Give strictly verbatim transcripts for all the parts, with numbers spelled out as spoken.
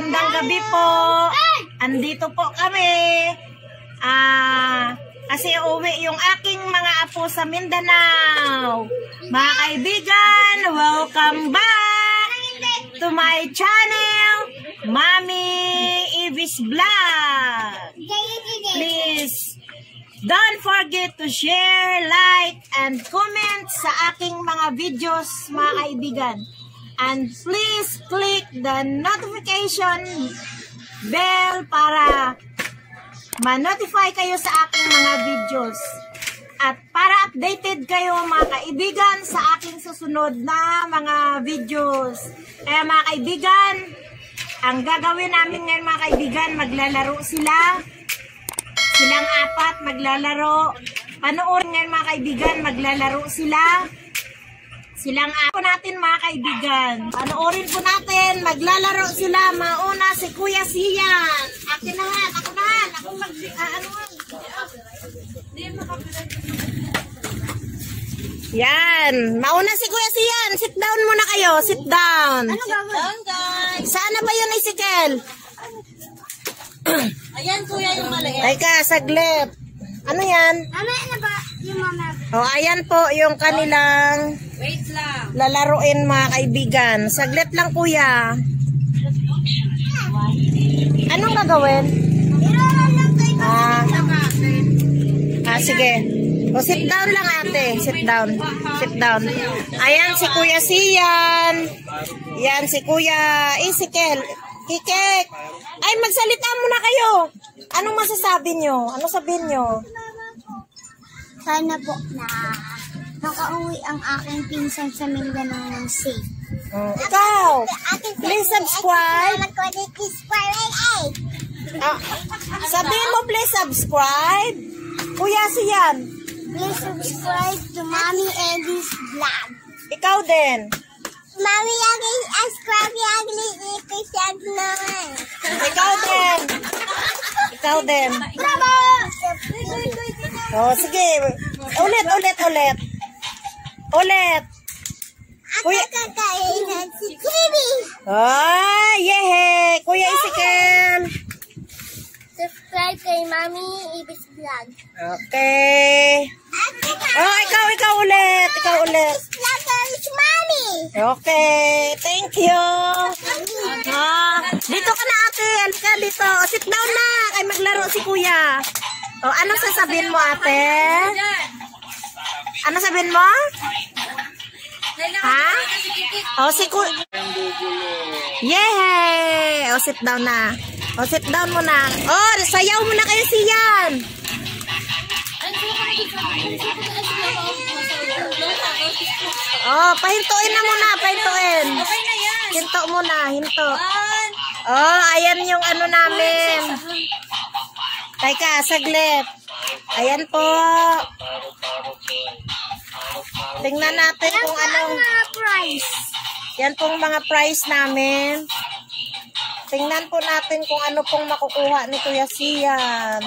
magandang gabi po. Andito po kami. Ah, kasi uwi yung aking mga apo sa Mindanao. Mga kaibigan, welcome back to my channel, Mami Ibis Vlog. Please don't forget to share, like, and comment sa aking mga videos, mga kaibigan. And please click the notification bell para ma-notify kayo sa aking mga videos. At para updated kayo, mga kaibigan, sa aking susunod na mga videos. Kaya mga kaibigan, ang gagawin namin ngayon, mga kaibigan, maglalaro sila. Silang apat maglalaro. Panoorin ngayon, mga kaibigan, maglalaro sila. Silang apat natin, mga kaibigan. Panoorin po natin, maglalaro sila. Mauna si Kuya Sian. Akin na nga, ako na nga. Ako mag... Uh, ano nga? Yan. Mauna si Kuya Sian. Sit down muna kayo. Sit down. Ano gagawin, guys? Saan na ba yun, Isikel? Ayan, kuya, yung maliit. Teka, saglit. Ano yan? Ano na ba yung mama? O, ayan po yung kanilang Wait lang. lalaruin, mga kaibigan. Saglit lang, kuya. Anong gagawin? Ah, ah sige. O, sit down lang, ate. Sit down. Sit down. Ayan si Kuya Sian. Yan si Kuya Isikel. Kikek. Ay, magsalita muna kayo. Anong masasabi nyo? Ano sabihin nyo? Sana po na makauwi ang aking pinsan sa Mindanao ng safe. Oh, ikaw, please subscribe. Ah, sabihin mo please subscribe. Kuya Sian. Please subscribe to Mami Ibis Vlog. Ikaw din. Mami Ibis subscribe yung ipisyan naman. Ikaw din. Ikaw din. Bravo! Oh, sige. Ulit, ulit, ulit. Ulit. Kuya, kakainan si Kimi. Ah, yehe. Kuya Isikel. Subscribe kay Mami Ibis Vlog. Okay. Oh, ikaw, ikaw ulit. Ikaw ulit. Vlogger is Mami. Okay. Thank you. Ah, dito ka na, ate. Halika dito. Sit down na. Ay, maglaro si kuya. Oh, anong sasabihin mo, ate? Ano sabihin mo? Ha? Oh, si kuya. Yay! Oh, sit down na. Oh, sit down muna. Oh, sayaw muna kayo, Sian. Oh, pahintuin na muna, pahintuin. Hinto muna, hinto. Oh, ayan yung ano namin. Teka, saglit. Ayan po. Tingnan natin kung anong price. yan pong mga price namin. Tingnan po natin kung ano pong makukuha ni Kuya Sian.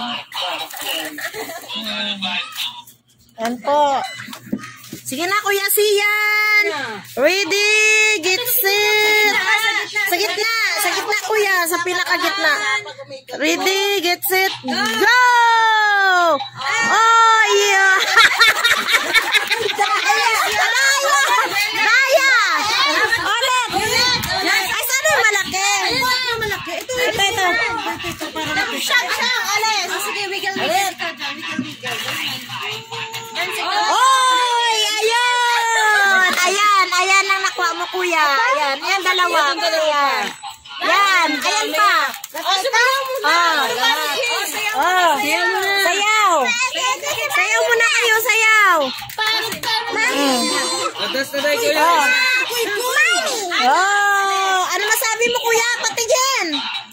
Hmm. Yan po. Sige na, Kuya Sian. Ready, get set. Sa gitna, sa gitna, Kuya. Sa pinakagitna. Ready, get set, go! Oh, yeah. Daya! Ulit! Ay, saan yung malaki? Ito, ito. Shut up, alis. Sige, wiggle, wiggle. Oy! Ayan! Ayan, ayan ang nakuha mo, kuya. Ayan, ayan, dalawa. Ayan. Yan, ayan pa. Oh, sumayaw mo na. Oh, sayaw. Sayaw muna kayo, sayaw. Oh. Oh, ano masabi mo, kuya? Patigin.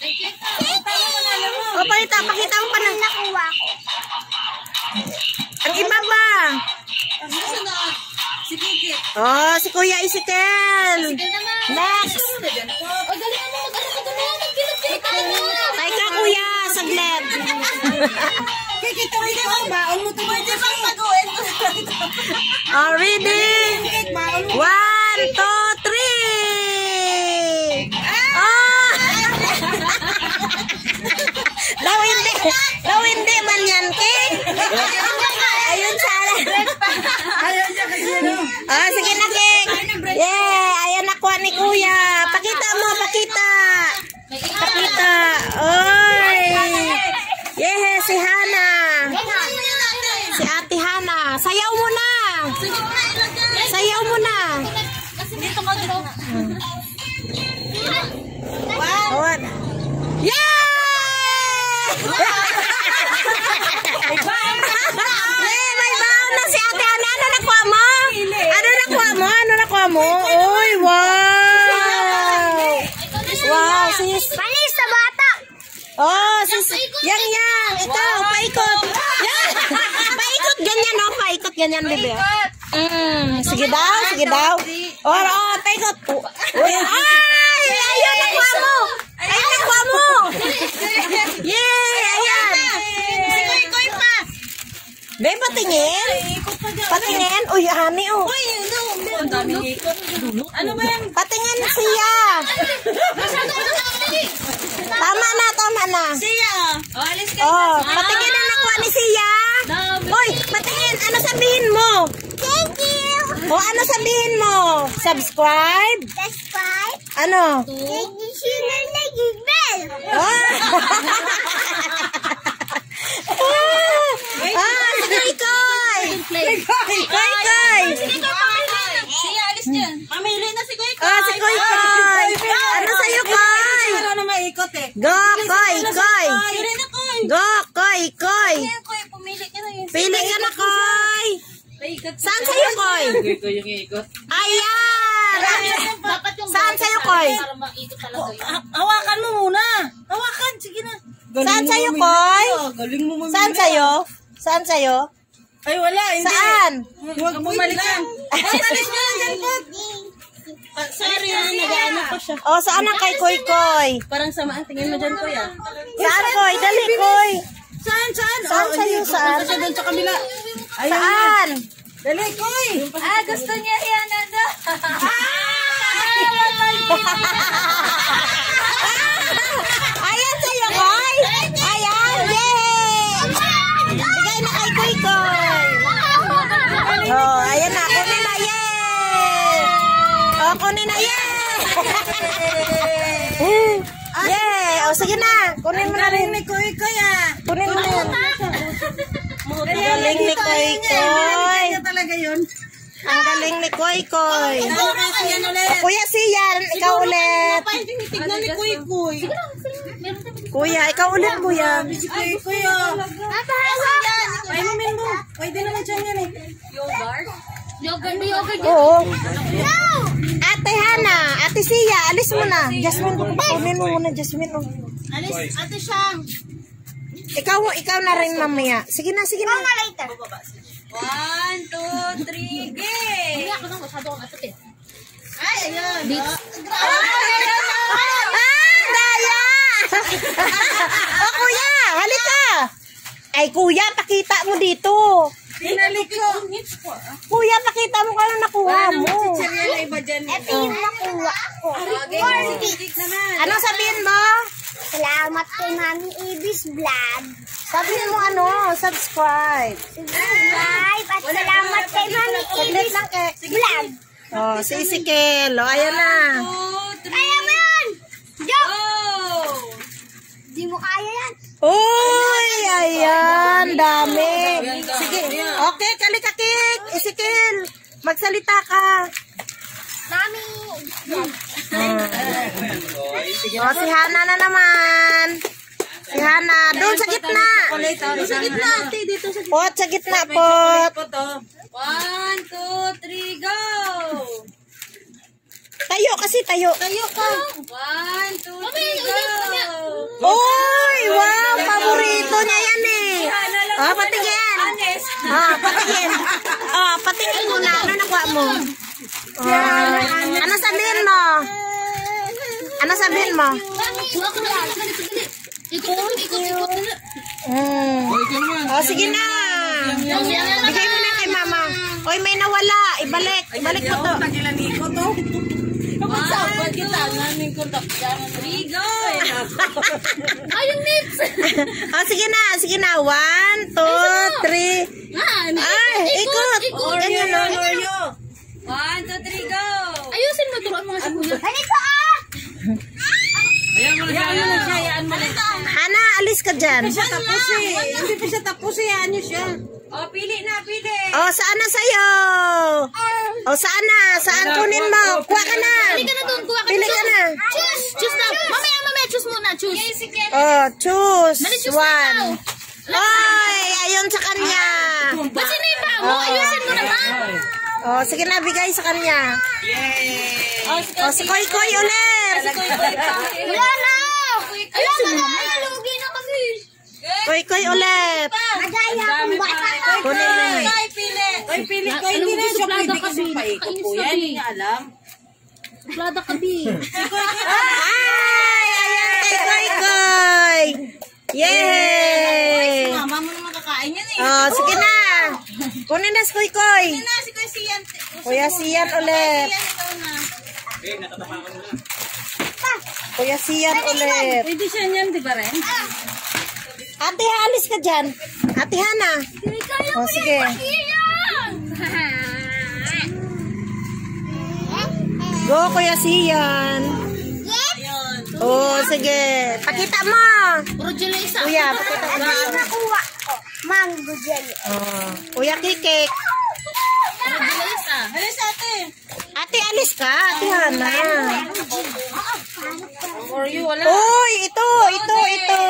O, pakita, pakita mo pa na. Nakuha ko. Ang iba ba? Oh, si Kuya Isikel. Next. Teka, kuya, saglit. Oh, ready? One, two, three. Oh! Daw hindi. Daw hindi man yan, King. Ayun sana. Ah, sige na, King. Yeah, ayan nakuha ni Kuya. Pakita mo, pakita. Pakita. Oy. Yeah, si Hana. Si Ate Hana. Sayaw mo na. Sayaw mo na. Dito ko, dito. Wow. Yeah! Eh, may baon na si Ate Hana. Ano nakuha mo? Ano nakuha mo? Ano nakuha mo? Uy, wow! Wow, sis. Panis sa bata. Oh, sis. Yang, yang. Ikaw, paikot. Yan. Paikot ganyan, no? Paikot ganyan, bebe. Mm, sige daw, sige daw. Oh, oh, paikot. Uy, ay! Ayun, nakuha mo. Ayun, nakuha mo. Yay! Ayan. Sikoy-koy pa. Be, patingin. Patingin. Uy, hani, oh. Uy, ano? Ang daming ikot. Ano ba yan? Patingin siya. Tama na, tama na. Siya. Oh, alis ka. Oh, patingin na nakuha ni siya. Uy, patingin. Ano sabihin mo? Thank you. O, ano sabihin mo? Subscribe? Subscribe. Ano? Thank you, Sugar Naging Bell. Ah! Ah, si Koy Koy! Koy Koy! Siya, alis dyan. Mamili na si Koy Koy. Ah, si Koy Koy! Ano sa'yo, Koy? Para na maikot eh. Go, Koy Koy! Pili na Koy. Go, Koy Koy! Ayan, Koy, pumili ka na yun. Pili ka na, Koy! Saan sa'yo, Koy? Koy Koy yung ikot. Ayan! Saan sa'yo, Koy? Hawakan mo muna. Hawakan, sige na. Saan sa'yo, Koy? Galing mo mamili. Saan sa'yo? Saan sa'yo? Ay, wala. Hindi. Saan? Huwag mo malikan. Alis na lang dyan, Koy. Sorry, nag-ano pa siya. O, saan ang kay Koy Koy? Parang samaan. Tingin mo dyan, Koy, ah. Saan, Koy? Dali, Koy. Saan, saan? Saan Oh, sa'yo, hindi. saan? Pupunta siya doon sa kabila. Ayun. Saan? Dali, Koy. Ah, gusto niya yan, ano? Ayan sa'yo, Koy. Ayan, yay! Bigay na kay Koy Koy. Oh, ayan na. Kunin na, yay! Oh, kunin na, yay! Yay! O, sige na. Kunin mo na rin. Galing ni Koy Koy, ah. Kunin mo na yan. Galing ni Koy Koy. Kanya talaga yun. Ang galing ni Koy Koy. Ano kasi yan ulit? Kuya Sian, ikaw ulit. Tignan ni Koy Koy. Kuya, ikaw ulit, kuya. Si Koy Koy, oh. Ay, mamin mo. Pwede naman dyan yan, eh. Yogurt? Yogurt, yogurt. Oo. Ate Hana, Ate Sia, alis mo na. Jasmine, kunin mo muna, Jasmine. Oh. Alis, ate siyang. Ikaw, ikaw na rin mamaya. Sige na, sige na. later. One, two, three, game! Hindi ako nang masyado akong atot eh. Ay, ayun. Ah, daya! Oh, kuya, halika. Ay, kuya, pakita mo dito. Pinalik ko. Kuya, pakita mo kung ano nakuha mo. Chichirya na iba dyan. Ito yung nakuha ko. Ano sabihin mo? Salamat kay Mami Ibis Vlog. Sabihin mo ano, subscribe. Subscribe at salamat kay Mami Ibis Vlog. Oh, si Isikel. Oh, ayan na. Kaya mo yan! Joke! Oh! Di mo kaya yan. Uy, ayan, dami. Sige, okay, kalikakik. Isikel, magsalita ka. Mami. Oh, si Hana na naman. Si Hana, doon sa gitna. Sa gitna, ate. Dito sa gitna. Pot, sa gitna, pot. Po to. One, two, three, go! Tayo kasi, tayo. Tayo ka. One, two, three, go! Uy, wow, paborito niya yan eh. Oh, patingin. Oh, patingin. Oh, patingin mo na. Ano nakuha mo? Oh, ano sabihin mo? Ano sabihin mo? Mm. Oh, sige na. Bigay mo na kay mama. Oy, may nawala. Ibalik. Ibalik mo to. Tagilan ko to. Kapag kita, namin kontak yan. Rigo! Ay, yung lips! Oh, sige na, sige na. One, two, three. Ay, ikot. Ganyan, no? One, two, three, go! Ayusin mo, turuan mo nga si Kuya. Ganito ah! Ayan mo na siya, ayan mo na siya, ayan mo na siya. Hana, alis ka dyan. Siya tapos eh. Hindi pa siya tapos eh, ayan niyo siya. Oh, pili na, pili. Oh, saan na sa'yo? Oh, saan na? Saan kunin mo? Kuha ka na. Pili ka na doon, kuha ka Pili ka na. Choose! Choose na. Mamaya, mamaya, choose muna, choose. Oh, choose. Dali, choose na One. daw. Oy, ayun sa kanya. Ba't sino yung pa mo? Ayusin mo naman. Oh, sige na, bigay sa kanya. Oh, Oh, si Koy Koy ulit. Wala na! Wala na! Lugi na kasi! Koy Koy ulit. Madaya akong bata ka! Kunin mo. Ay, pili. Ay, pili ko. Hindi na siya pwede kasi paikot po. Yan, hindi niya alam. Suplada ka, Bi. Ay, ayan kay Koy Koy. Yay! Mama mo naman kakain yan eh. Oh, sige na. Kunin na si Koy Koy. Hindi na, si Kuya Sian. Kuya Sian ulit. Sian, ikaw na. Kuya Sian ulit. Pwede siya niyan, di ba rin? Ate, alis ka dyan. Ate Hana. Oh, sige. Go, Kuya Sian. Ayun. Oh, sige. Pakita mo. Puro dyan lang isa. Kuya, pakita mo. Ito yung nakuha ko. Mango jelly. Oh. Kuya Kikik. Puro dyan lang isa. Alis ate. Ate, alis ka. Ate Hana. For you, wala. Uy, ito, ito, ito.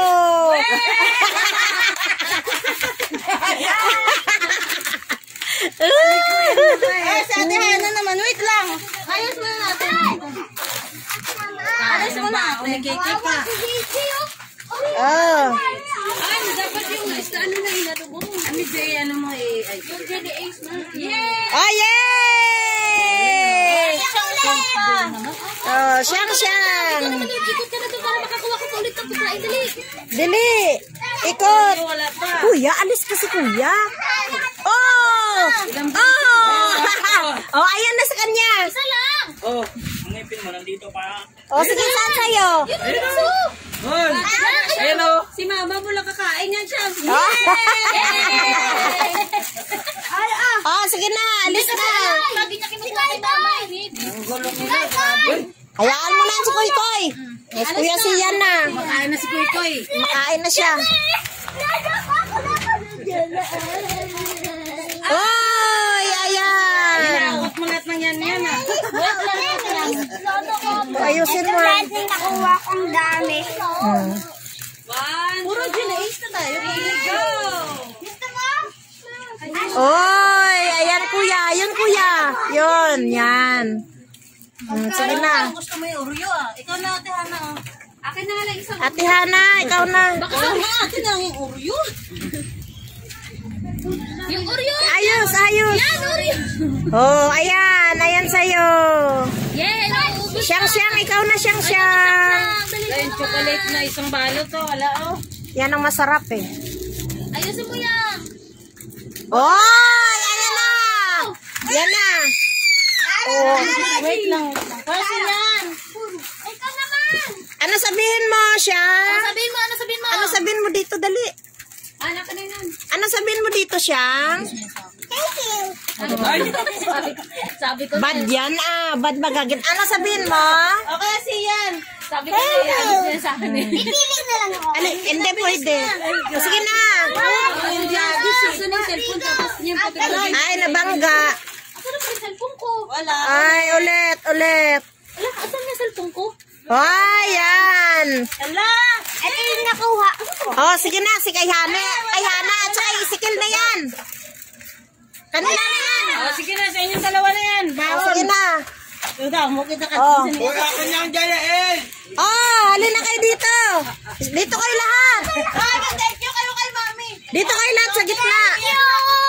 Eh, si ate Hana naman. Wait lang. Ayos mo na natin. Ayos mo na. Kumikiki pa. Oh. Ay, dapat yung list. Ano na ilalo mo? Ano ba ano mo eh? Yung Jelly Ace na. Yay! Oh, yay! Oh, siyang siyang. Ikot ka na doon para makakuha ka ulit ng pagkain. Dali. Dili. Ikot. Wala pa. Kuya, alis kasi kuya. Oh! Oh! Oh, ayan na sa kanya. Isa lang. Oh, ang ngipin mo nandito pa. Oh, sige, saan sa'yo? Yun ang gusto. Hoy! Ayan o. Si mama mo lang kakain yan siya. Oh, sige na, alis na. Lagi niya kinukuha kay mama. Hayaan mo na si Koy Koy. Yes, Kuya Sian na. Kakain na si Kuy Kuy. Makain na siya. Oy, ayan. Nakakot mo lahat ng yan yan ah. Ayusin mo. Lahat yung nakuha kong dami. Hmm. Puro Jelly Ace na tayo. Go! Gusto mo? Oy, ayan kuya, ayan kuya. Yun, yan. Hmm, sige na. Gusto mo yung Oreo ah. Ikaw na ate Hana oh. Akin na lang isang. Ate Hana, ikaw na. Baka sama akin na yung Oreo. Yung Oreo. Ayos, ayos. Yan, Oreo. Oh, ayan, ayan sa'yo. Yeah, naubos. Siyang siyang, ikaw na siyang siyang. Yung chocolate na isang balot to. Wala oh. Yan ang masarap eh. Ayusin mo yan. Oy, ayan na. Yan na. Oh. Wait lang. Kasi yan. Ikaw naman! Ano sabihin mo, siya? Ano sabihin mo? Ano sabihin mo? Ano sabihin mo dito, dali? Anak ka na yun. Ano sabihin mo dito, siyang? Thank you! Sabi ko Bad yan ah, bad magagin. Ano sabihin mo? Okay, si yan. Sabi ko na yan. Ayos sa akin eh. Pipili na lang ako. Ano, hindi pwede. O, sige na. Yung jagis. Susunod yung cellphone tapos yung photography. Ay, nabangga. Asa na ba yung cellphone ko? Wala. Ay, ulit, ulit. Wala, asan yung cellphone ko? Ay, yan. Wala. Ito yung nakuha. Oh, sige na, si kay Hana. Kay Hana at saka isikil na yan. Kanina na yan. Oh, sige na, sa inyong dalawa na yan. Oh, sige na. Ito, mo kita ka. Oh. Wala ka niyang dyan eh! Oh, halina kayo dito. Dito kayo lahat. Ay, thank you kayo kay mami. Dito kayo lahat sa gitna. Thank you!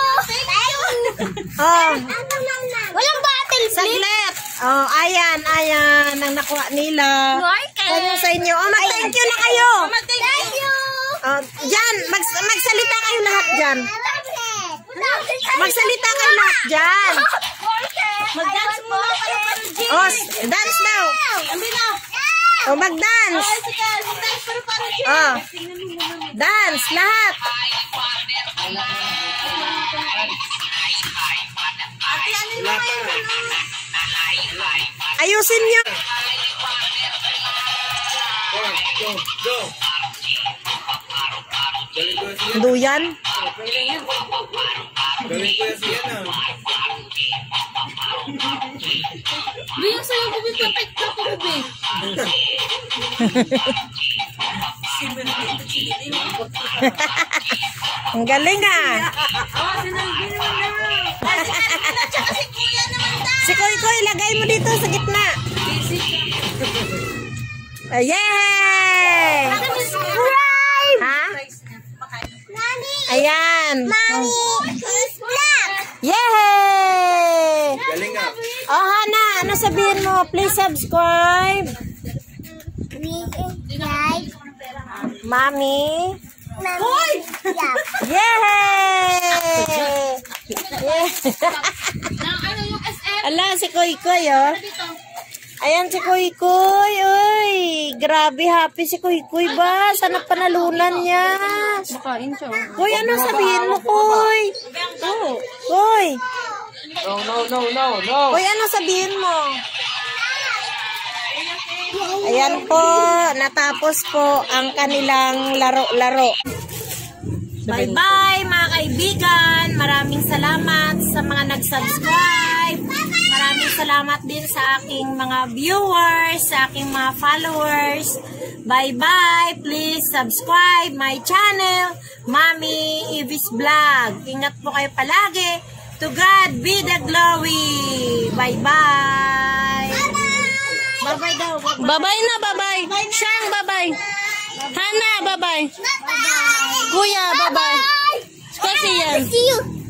Oh, Walang battle flip. saglit. Oh, ayan, ayan. Ang nakuha nila. Kung sa inyo. Oh, mag-thank you na kayo. Thank you! Oh, dyan, mag magsalita kayo lahat dyan. Magsalita kayo lahat dyan. Okay. Mag-dance mo. Oh, dance daw. Oh, mag-dance. Oh. Dance, lahat. Ayusin niyo. Go, go, go. Galing ko siya. Duyan. Galing ko siya na. Bi, yung sa'yo, Bibi, protect ka ko, Bibi. Ang galing ah. Si Koy Koy, lagay mo dito sa gitna. Uh, yay! Ha? Ayan. is black. Yay! Galing ah. Oh, Hana, ano sabihin mo? Please subscribe. We like Mami. Hoy! Yeah. Yay! Yay! Ano yung S M? Ala, si Koy Koy, oh. Ayan si Koy Koy. Uy, grabe happy si Koy Koy ba? Sana panalunan niya. Makain siya. Koy, ano sabihin mo, Koy? Oh, Koy. No, no, no, no, no. Koy, ano sabihin mo? Ayan po, natapos po ang kanilang laro-laro. Bye-bye mga kaibigan. Maraming salamat sa mga nag-subscribe. Maraming salamat din sa aking mga viewers, sa aking mga followers. Bye-bye. Please subscribe my channel, Mami Ivis Vlog. Ingat po kayo palagi. To God be the glory. Bye-bye. Bye-bye daw. Babay na, babay. Siyang, babay. Hana, babay. Kuya, babay. Kasi yan. See you.